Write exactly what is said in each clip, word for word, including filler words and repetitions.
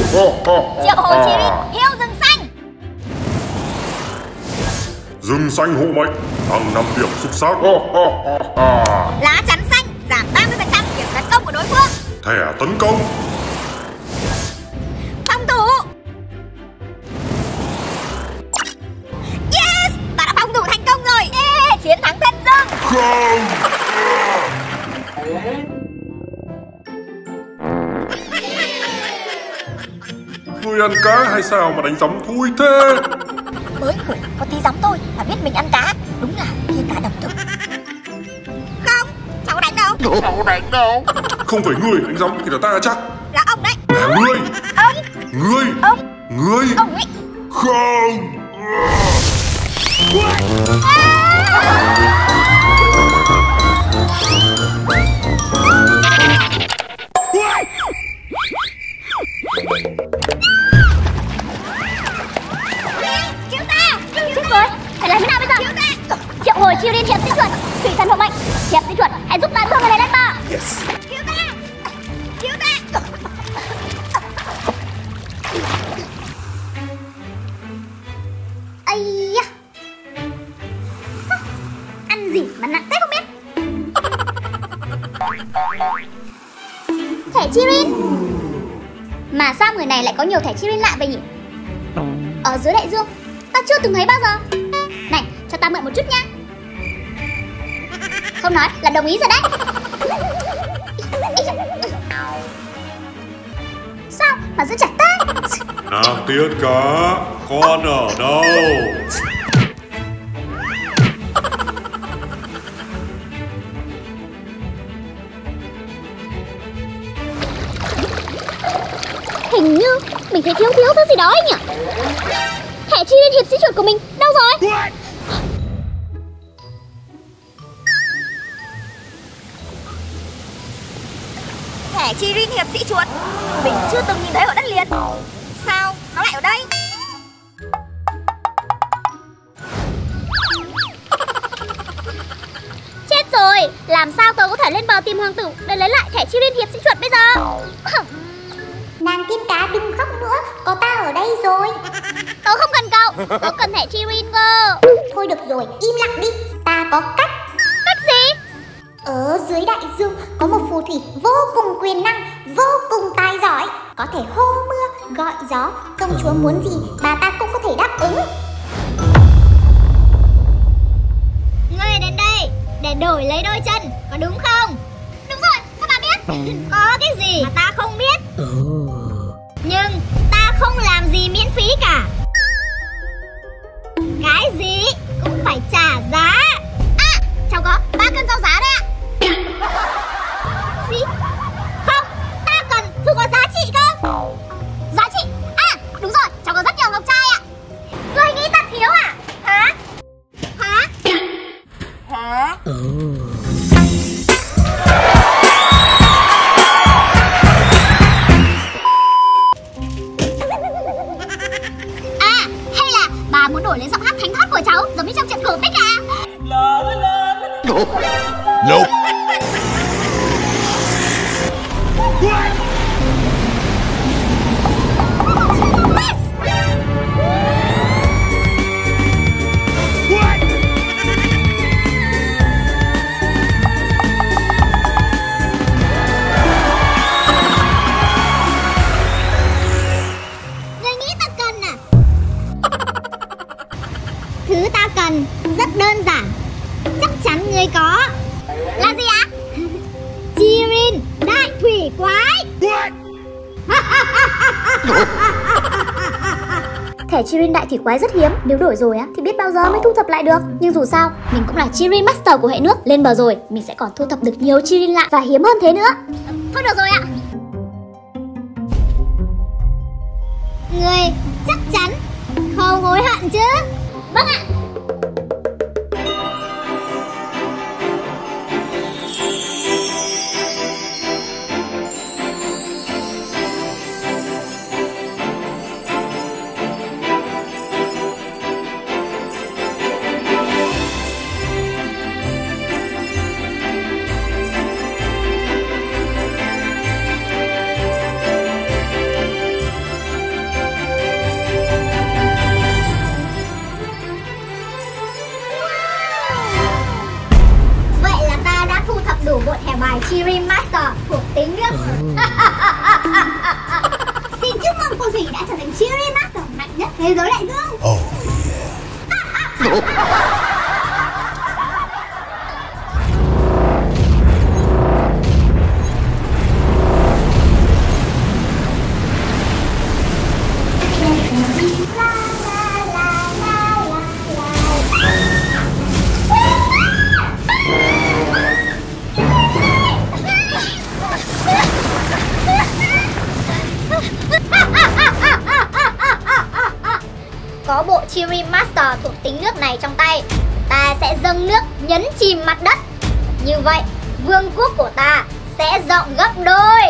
Triệu hồi Chirin yêu rừng xanh. Rừng xanh hộ mệnh, tăng năm điểm xúc xác. Lá chắn xanh, giảm ba mươi phần trăm điểm tấn công của đối phương. Thẻ tấn công. Phòng thủ. Yes, bạn đã phòng thủ thành công rồi. Yeah, chiến thắng thân rừng. Không. Ngươi ăn cá hay sao mà đánh giấm thui thế? Mới ngủ có tí giấm thôi mà biết mình ăn cá. Đúng là thiên cá đồng thực. Không, cháu có đánh đâu. Cháu có đánh đâu. Không phải ngươi đánh giấm thì là ta chắc. Là ông đấy. Là ngươi. Ông. Ngươi. Ông. Ngươi. Ông ấy. Không. Cứu ta. Chết rồi. Phải làm thế nào bây giờ? Cứu ta. Triệu hồi Chirin hiệp sĩ chuột. Thủy thần hộ mệnh. Hiệp sĩ chuột, hãy giúp ta thương người này lên bờ. Yes. Cứu ta. Cứu ta. Ây da. Ăn gì mà nặng thế không biết. Thẻ Chirin. Mà sao người này lại có nhiều thẻ Chirin lạ vậy nhỉ? Ở dưới đại dương ta chưa từng thấy bao giờ. Này, cho ta mượn một chút nhá. Không nói là đồng ý rồi đấy. Sao mà giữ chặt ta? Nàng tiên cá, con ở đâu? Hình như mình thấy thiếu thiếu thứ gì đó ấy nhỉ? Thẻ Chirin hiệp sĩ chuột của mình đâu rồi? Thẻ Chirin hiệp sĩ chuột mình chưa từng nhìn thấy ở đất liền. Sao nó lại ở đây? Chết rồi, làm sao tớ có thể lên bờ tìm hoàng tử để lấy lại thẻ Chirin hiệp sĩ chuột bây giờ? Nàng tiên cá đừng khóc nữa, có ta ở đây rồi. Tớ không cần cậu, tớ cần thẻ Chirin cơ. Thôi được rồi, im lặng đi, ta có cách. Cách gì? Ở dưới đại dương có một phù thủy vô cùng quyền năng, vô cùng tài giỏi, có thể hô mưa, gọi gió, công chúa muốn gì bà ta cũng có thể đáp ứng. Ngươi đến đây để đổi lấy đôi chân, có đúng không? Đúng rồi, sao bà biết? Có cái gì mà ta không biết. Nhưng ta không làm gì miễn phí cả. Cái gì cũng phải trả giá. À, cháu có ba cân rau giá đấy ạ. Gì? Không, ta cần thứ có giá trị cơ. Giá trị? À, đúng rồi, cháu có rất nhiều ngọc trai ạ. Ngươi nghĩ ta thiếu à? Hả? Hả? Hả? À, hay là bà muốn đổi lấy giọng hát thánh thót của cháu giống như trong trận cổ tích à? Nope. Ngươi nghĩ ta cần à? Thứ ta cần rất đơn giản, chắc chắn ngươi có. Là gì ạ? Chirin đại thủy quái. Thẻ Chirin đại thủy quái rất hiếm, nếu đổi rồi á thì biết bao giờ mới thu thập lại được. Nhưng dù sao, mình cũng là Chirin Master của hệ nước. Lên bờ rồi, mình sẽ còn thu thập được nhiều Chirin lạ và hiếm hơn thế nữa. Thôi được rồi ạ. Người chắc chắn không hối hận chứ? Vâng ạ. Xin chúc mừng phù thủy đã trở thành Cheering Master mạnh nhất thế giới đại dương. Oh yeah. Có bộ Cheering Master thuộc tính nước này trong tay, ta sẽ dâng nước nhấn chìm mặt đất. Như vậy, vương quốc của ta sẽ rộng gấp đôi.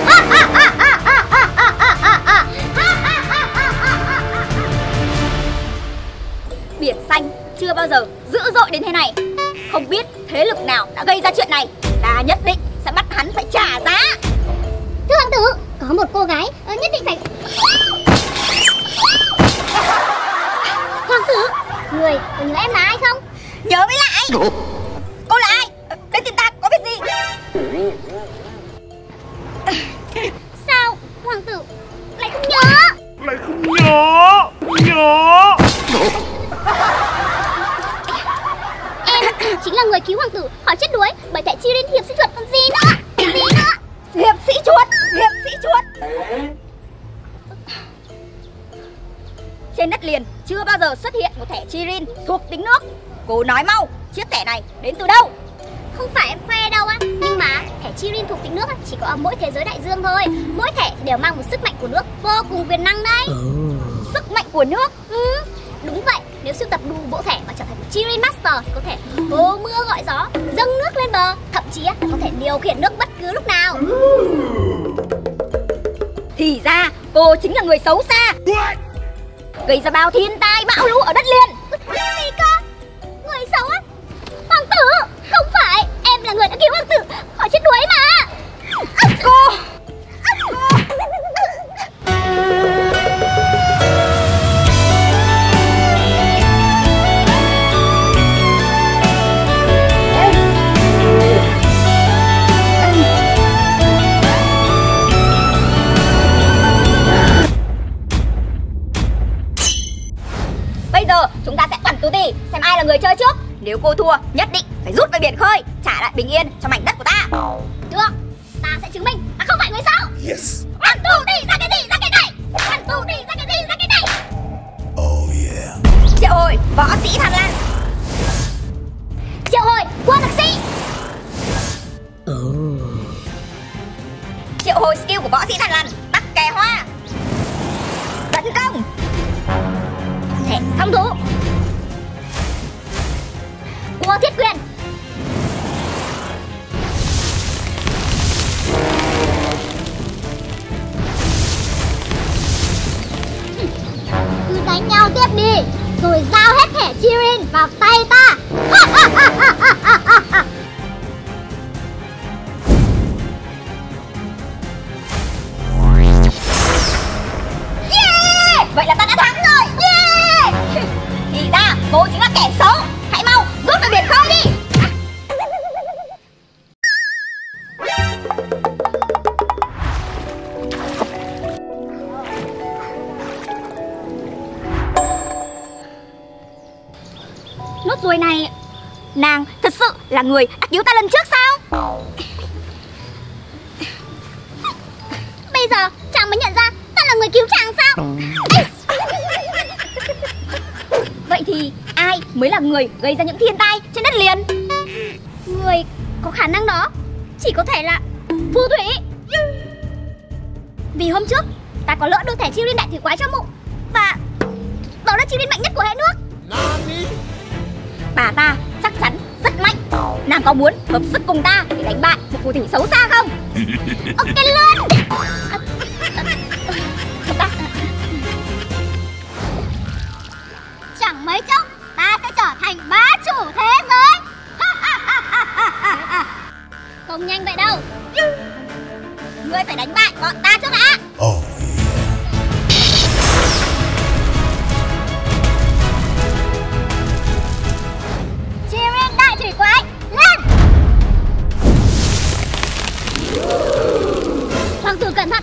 Biển xanh chưa bao giờ dữ dội đến thế này. Không biết thế lực nào đã gây ra chuyện này. Ta nhất định sẽ bắt hắn phải trả giá. Thưa hoàng tử, có một cô gái nhất định phải... Hoàng tử, người có nhớ em là ai không? Nhớ mới lại. Cô là ai? Đến tìm ta có việc gì? Sao hoàng tử lại không nhớ? Lại không nhớ. Nhớ. Em chính là người cứu hoàng tử khỏi chết đuối bởi thẻ Cheering hiệp sĩ chuột còn gì nữa? Gì nữa? Hiệp sĩ chuột, hiệp sĩ chuột. Trên đất liền chưa bao giờ xuất hiện một thẻ Cheering thuộc tính nước. Cô nói mau, chiếc thẻ này đến từ đâu? Không phải em khoe đâu á, nhưng mà thẻ Cheering thuộc tính nước chỉ có ở mỗi thế giới đại dương thôi. Mỗi thẻ đều mang một sức mạnh của nước vô cùng quyền năng đấy. Sức mạnh của nước? Ừ, đúng vậy. Nếu sưu tập đủ bộ thẻ và trở thành một Cheering Master thì có thể hô mưa gọi gió, dâng nước lên bờ, thậm chí là có thể điều khiển nước bất cứ lúc nào. Thì ra cô chính là người xấu xa, gây ra bao thiên tai bão lũ ở đất liền. Gì cơ? Người xấu á? Hoàng tử, không phải, em là người đã cứu hoàng tử khỏi chết đuối mà. Cô bây giờ chúng ta sẽ toàn tù tì xem ai là người chơi trước. Nếu cô thua, nhất định phải rút về biển khơi, trả lại bình yên cho mảnh đất của ta. Được, ta sẽ chứng minh ta không phải người xấu. Yes. Toàn tù đi ra cái gì ra cái này. Toàn tù đi ra cái gì ra cái này. Oh yeah. Triệu hồi võ sĩ Thằn Lằn. Triệu hồi quân đặc sĩ. Triệu hồi skill của võ sĩ Thằn Lằn, Tắc Kè Hoa. Tấn công. Thẻ phong thủ. Cua thiết quyền. Cứ đánh nhau tiếp đi, rồi giao hết thẻ Cheering vào tay ta. Yeah! Vậy là ta đã thắng rồi. Yeah! Thì ra cô chính là kẻ xấu. Hãy mau rút về biển khơi đi. Nốt ruồi này, nàng thật sự là người đã cứu ta lần trước sao? Bây giờ chàng mới nhận ra ta là người cứu chàng sao? Vậy thì ai mới là người gây ra những thiên tai trên đất liền? Người có khả năng đó chỉ có thể là phù thủy. Vì hôm trước ta có lỡ đưa thẻ Cheering đại thủy quái cho mụ, và đó là Cheering mạnh nhất của hệ nước. Bà ta chắc chắn rất mạnh. Nàng có muốn hợp sức cùng ta để đánh bại một phù thủy xấu xa không? Ok luôn. Chúng ta chẳng mấy chốc ta sẽ trở thành bá chủ thế giới. Không nhanh vậy đâu. ngươi phải đánh bại bọn ta trước đã. Oh Cheering đại thủy quái lên. Hoàng tử cẩn thận.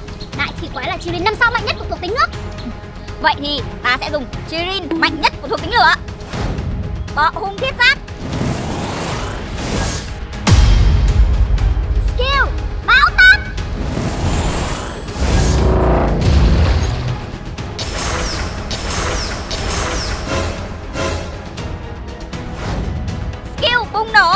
Chirin mạnh nhất của thuộc tính lửa. Bọ hung thiết giáp. Skill bão táp. Skill bùng nổ.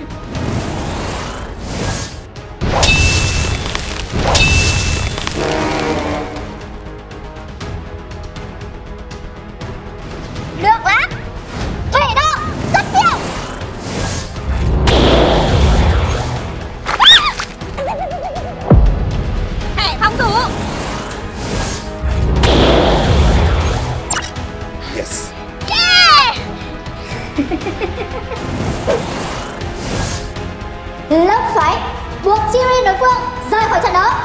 Được lắm. Thủy độ xuất chiêu. Hệ phòng thủ. Yes. Yeah. Lốc xoáy buộc Chirin đối phương rời khỏi trận đấu.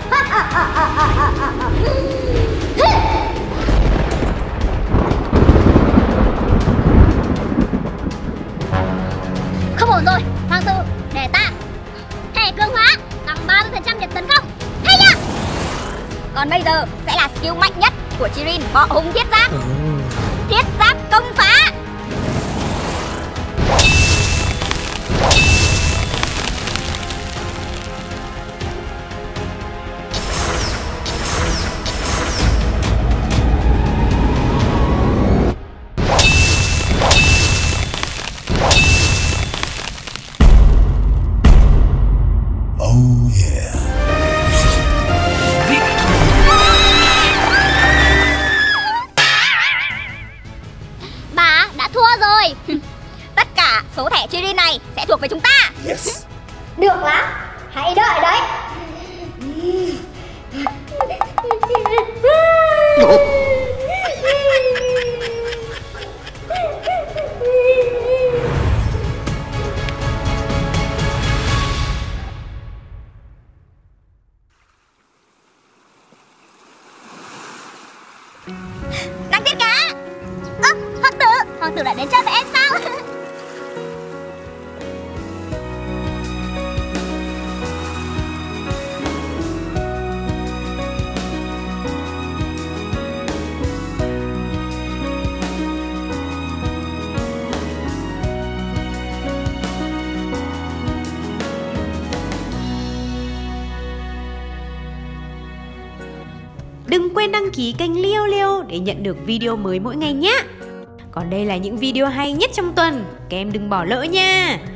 Không ổn rồi, hoàng tử, để ta. Hệ cường hóa tăng ba mươi phần trăm điểm tấn công. Hay nhá. Còn bây giờ sẽ là skill mạnh nhất của Chirin, bọ hung thiết giáp. Thiết giáp công phá. Oh yeah. Bà đã thua rồi. Tất cả số thẻ Chirin này sẽ thuộc về chúng ta. Yes. Được lắm, hãy đợi đấy. Đang tiết cá. Ơ, hoàng tử, hoàng tử đã đến chơi với em sao? Đừng quên đăng ký kênh Liêu Liêu để nhận được video mới mỗi ngày nhé. Còn đây là những video hay nhất trong tuần, các em đừng bỏ lỡ nha.